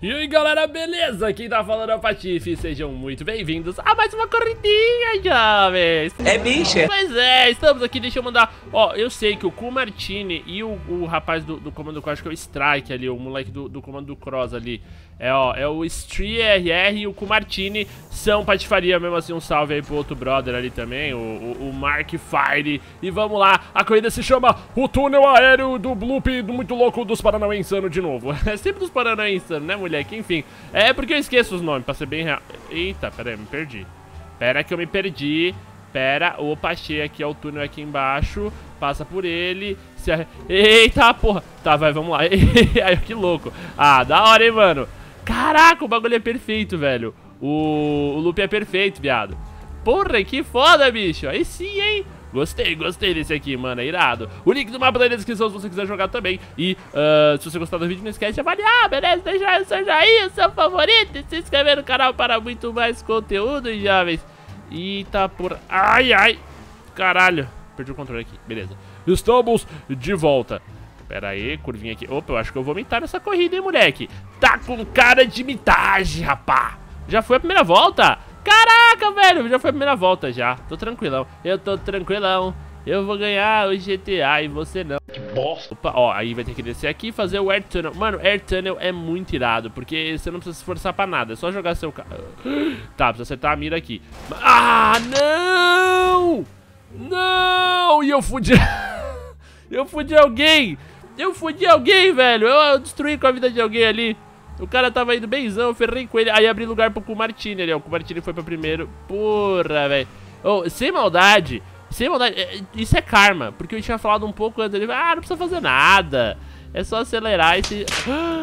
E aí galera, beleza? Quem tá falando é o Patife, sejam muito bem-vindos a mais uma corridinha, jovens. É bicha. Pois é, estamos aqui, deixa eu mandar. Ó, eu sei que o Ku Martini e o rapaz do comando Cross, acho que é o Strike ali, o moleque do comando do Cross ali. É o Stree RR e o Ku Martini são patifaria mesmo assim. Um salve aí pro outro brother ali também, o Mark Fire. E vamos lá, a corrida se chama o túnel aéreo do Bloop muito louco dos Paranauê Insano de novo. É sempre dos Paranauê Insano, né, moleque? Enfim, é porque eu esqueço os nomes, pra ser bem real. Eita, pera aí, me perdi. Pera que eu me perdi. Pera, opa, achei aqui, ó, o túnel aqui embaixo. Passa por ele. Eita, porra. Tá, vai, vamos lá. Ai, que louco. Ah, da hora, hein, mano. Caraca, o bagulho é perfeito, velho. O loop é perfeito, viado. Porra, que foda, bicho. Aí sim, hein. Gostei desse aqui, mano, é irado. O link do mapa tá aí na descrição se você quiser jogar também. E se você gostar do vídeo, não esquece de avaliar, beleza? Deixar o seu joinha, o seu favorito. E se inscrever no canal para muito mais conteúdo, jovens. Eita, por... Ai. Caralho. Perdi o controle aqui, beleza. Estamos de volta. Pera aí, curvinha aqui. Opa, eu acho que eu vou mitar nessa corrida, hein, moleque. Tá com cara de mitagem, rapá. Já foi a primeira volta? Caraca, velho, já foi a primeira volta já. Tô tranquilão. Eu tô tranquilão. Eu vou ganhar o GTA e você não. Que bosta. Opa, ó, aí vai ter que descer aqui e fazer o Air Tunnel. Mano, Air Tunnel é muito irado, porque você não precisa se esforçar pra nada. É só jogar seu carro. Tá, precisa acertar a mira aqui. Ah, não! Não! E eu fudi... Eu fudi alguém! Eu fudi alguém, velho! Eu destruí com a vida de alguém ali. O cara tava indo benzão, eu ferrei com ele. Aí abri lugar pro Ku Martini ali, ó. O Ku Martini foi pra primeiro. Porra, velho. Oh, sem maldade. Sem maldade. Isso é karma. Porque eu tinha falado um pouco antes ali. Ah, não precisa fazer nada. É só acelerar e se...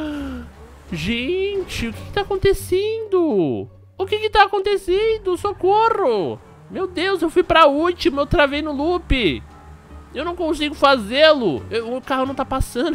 Gente, o que tá acontecendo? O que tá acontecendo? Socorro! Meu Deus, eu fui pra última. Eu travei no loop. Eu não consigo fazê-lo. O carro não tá passando.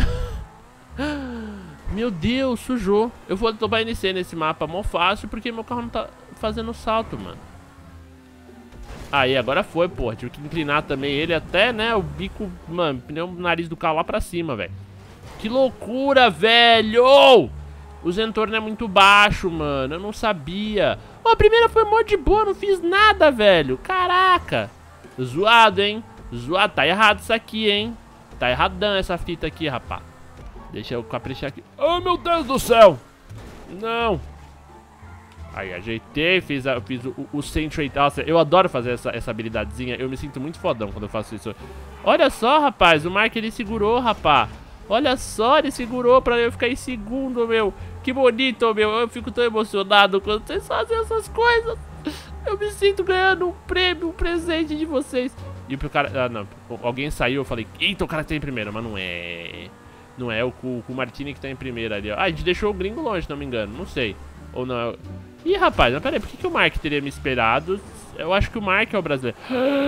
Meu Deus, sujou. Eu vou tomar NC nesse mapa mó fácil, porque meu carro não tá fazendo salto, mano. Aí, agora foi, porra. Tive que inclinar também ele até, né, o bico, mano, pneu, o nariz do carro lá pra cima, velho. Que loucura, velho! O Zentorno é muito baixo, mano. Eu não sabia. Ó, a primeira foi mó de boa, não fiz nada, velho. Caraca. Zoado, hein? Zoado. Tá errado isso aqui, hein? Tá erradão essa fita aqui, rapá. Deixa eu caprichar aqui. Oh, meu Deus do céu! Não! Aí, ajeitei, fiz o Century. Nossa, eu adoro fazer essa habilidadezinha. Eu me sinto muito fodão quando eu faço isso. Olha só, rapaz, o Mark, ele segurou, rapá. Olha só, ele segurou pra eu ficar em segundo, meu. Que bonito, meu. Eu fico tão emocionado quando vocês fazem essas coisas. Eu me sinto ganhando um prêmio, um presente de vocês. E pro cara... Ah, não. Alguém saiu, eu falei, eita, o cara tá em primeiro, mas não é... Não é o Ku Martini que tá em primeiro ali, ó. Ah, a gente deixou o gringo longe, se não me engano. Não sei. Ou não é... Ih, rapaz, mas peraí, por que o Mark teria me esperado? Eu acho que o Mark é o brasileiro.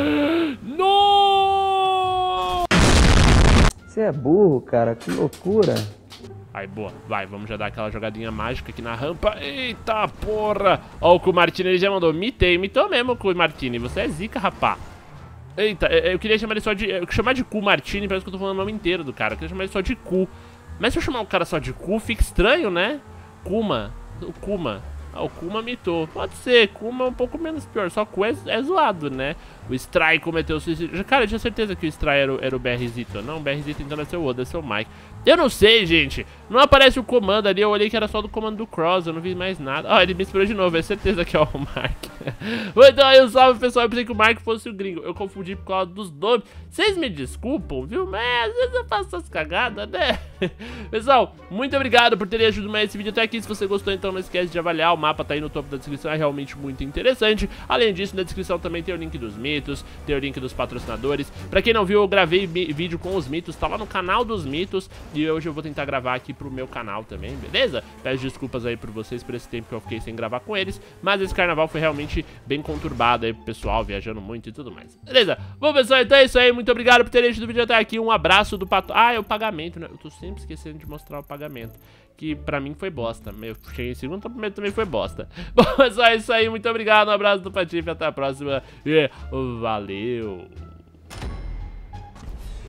Não! Você é burro, cara. Que loucura. Aí, boa. Vai, vamos já dar aquela jogadinha mágica aqui na rampa. Eita, porra! Ó, o Ku Martini, ele já mandou. Mitou mesmo o Ku Martini. Você é zica, rapá. Eita, eu queria chamar ele só de... Chamar de Ku Martini, parece que eu tô falando o nome inteiro do cara. Eu queria chamar ele só de Ku. Mas se eu chamar o cara só de Ku, fica estranho, né? Kuma. O Kuma. Ah, o Kuma mitou. Pode ser, Kuma é um pouco menos pior. Só Ku é zoado, né? O Stry cometeu suicídio. Cara, eu tinha certeza que o Stry era o BRzito. Não, o BRzito então deve ser o Oda, deve ser o Mike. Eu não sei, gente. Não aparece o comando ali. Eu olhei que era só do comando do Cross. Eu não vi mais nada. Ó, ele me inspirou de novo. É certeza que é o Mark. Então aí, um salve, pessoal. Eu pensei que o Mark fosse o gringo. Eu confundi por causa dos nomes. Vocês me desculpam, viu? Mas às vezes eu faço essas cagadas, né? Pessoal, muito obrigado por terem ajudado mais esse vídeo até aqui. Se você gostou, então não esquece de avaliar. O mapa tá aí no topo da descrição. É realmente muito interessante. Além disso, na descrição também tem o link dos mitos. Tem o link dos patrocinadores. Pra quem não viu, eu gravei vídeo com os mitos. Tá lá no canal dos mitos. E hoje eu vou tentar gravar aqui pro meu canal também, beleza? Peço desculpas aí por vocês por esse tempo que eu fiquei sem gravar com eles. Mas esse carnaval foi realmente bem conturbado aí pro pessoal, viajando muito e tudo mais. Beleza? Bom, pessoal, então é isso aí. Muito obrigado por terem assistido o vídeo até aqui. Um abraço do Pato... Ah, é o pagamento, né? Eu tô sempre esquecendo de mostrar o pagamento. Que pra mim foi bosta. Eu cheguei em segundo, então primeiro também foi bosta. Bom, pessoal, é isso aí. Muito obrigado. Um abraço do Patife. Até a próxima. E valeu!